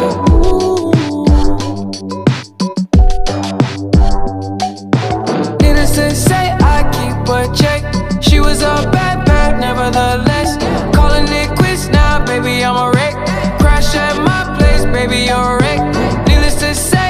Needless to say, I keep a check. She was a bad, bad, nevertheless. Calling it quits now, baby, I'm a wreck. Crash at my place, baby, you're a wreck. Needless to say,